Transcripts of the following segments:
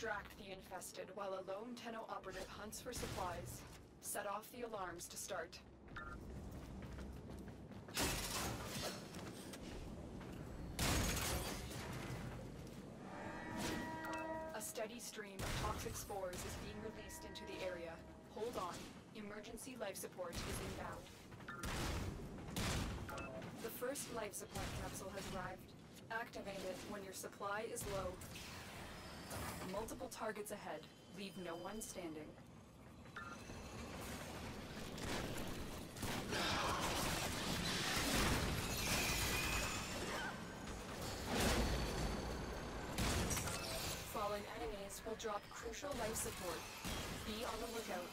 Distract the infested while a lone Tenno operative hunts for supplies. Set off the alarms to start. A steady stream of toxic spores is being released into the area. Hold on. Emergency life support is inbound. The first life support capsule has arrived. Activate it when your supply is low. Multiple targets ahead. Leave no one standing. Fallen enemies will drop crucial life support. Be on the lookout.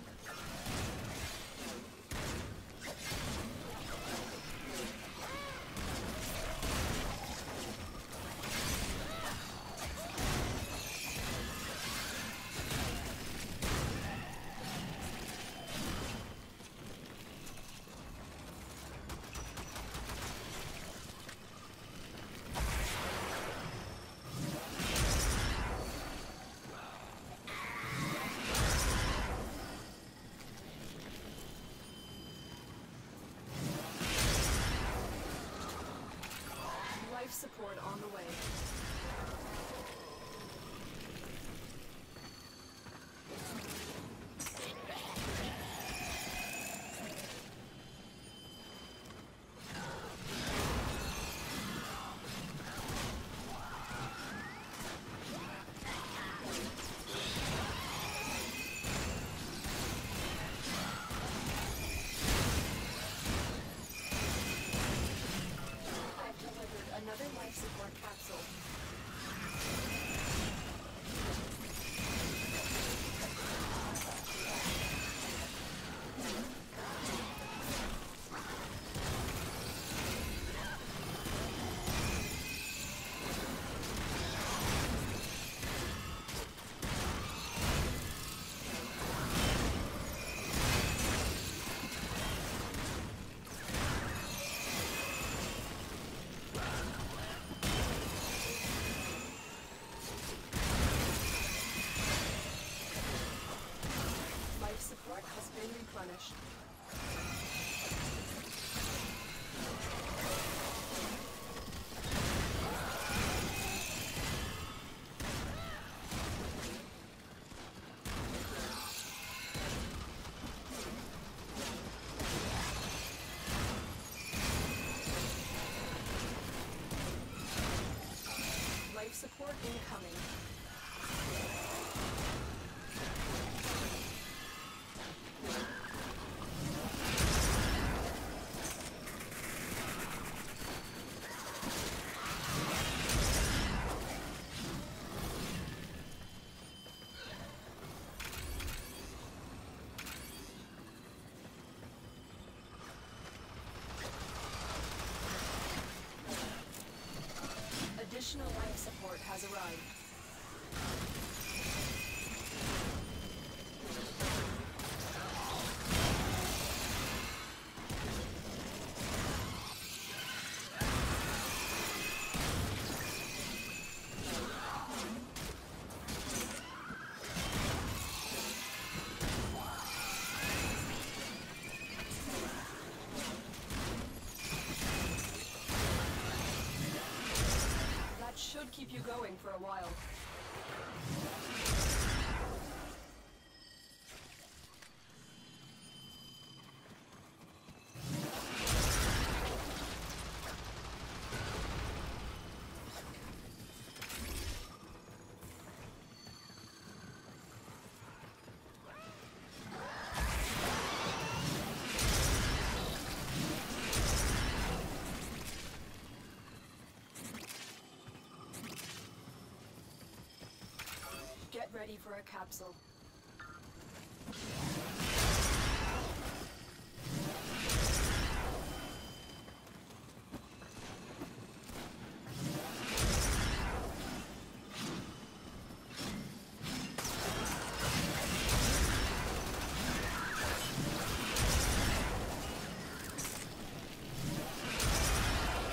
Life support on the way. Another life support capsule. Has been replenished. Life support incoming. Additional life support has arrived. Should keep you going for a while. Get ready for a capsule.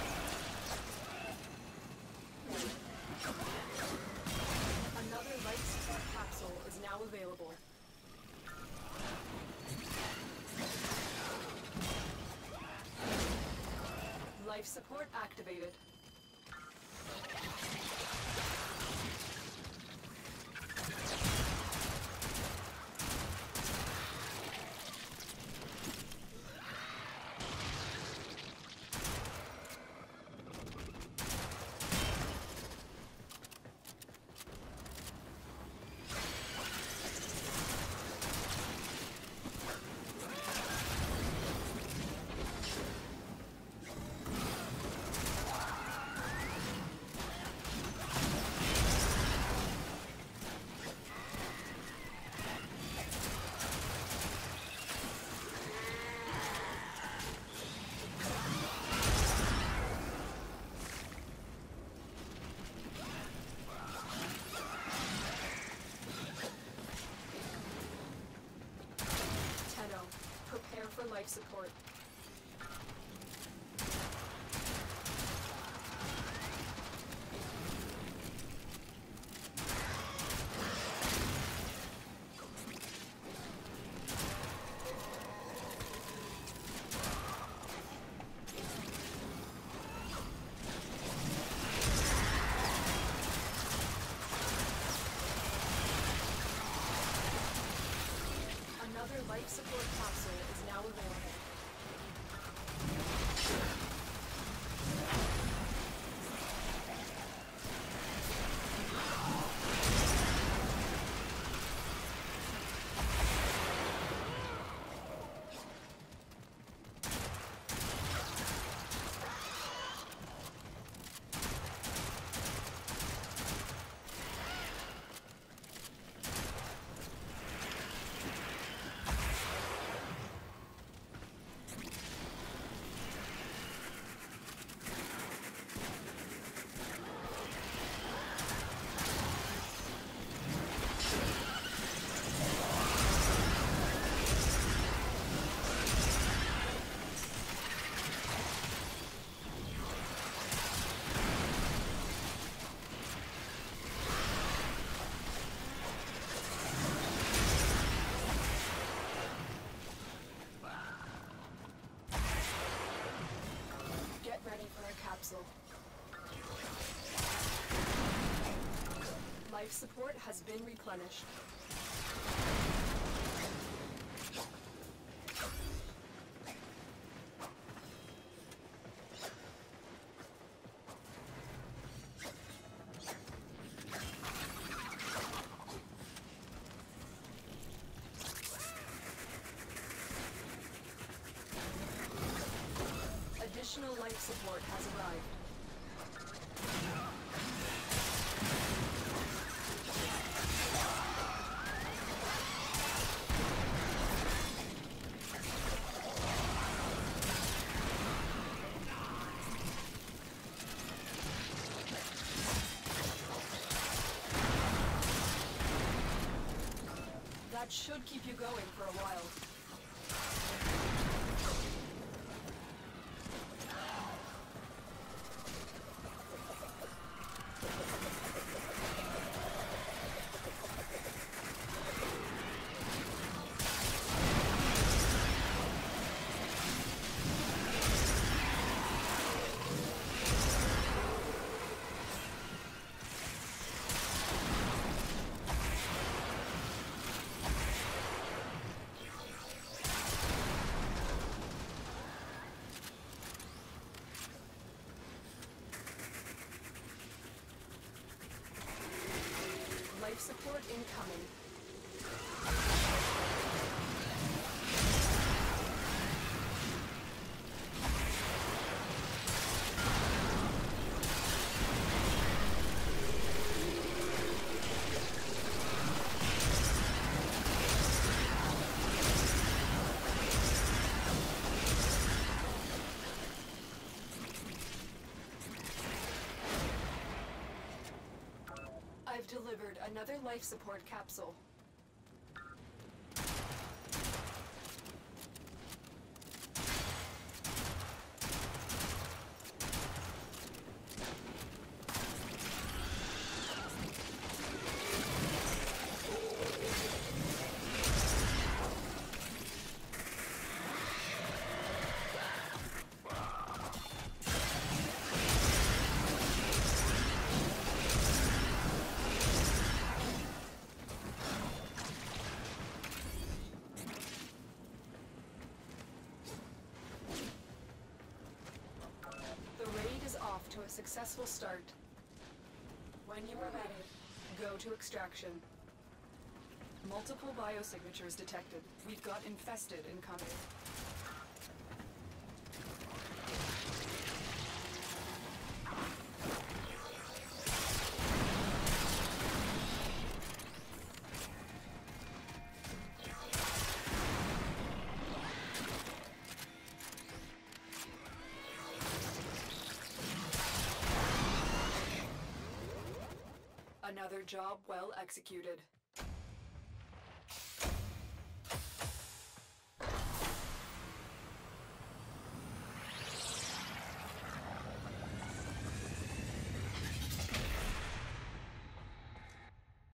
Another life available. Life support activated. Prepare for life support. Another life support capsule is now available. Capsule. Life support has been replenished. Additional life support has arrived. That should keep you going for a while. Life support incoming. I've delivered another life support capsule. successful start. When you are ready, go to extraction. Multiple biosignatures detected. We've got infested incoming. Another job well executed.